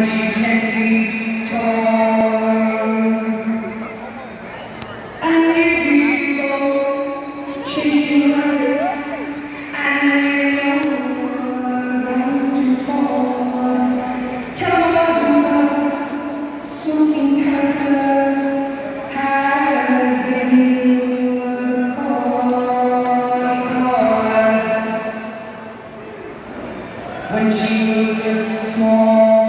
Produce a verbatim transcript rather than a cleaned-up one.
when she's ten feet tall. And maybe you go chasing rabbits, and you know going to fall. Tell her smoking character has a new chorus when she was just small.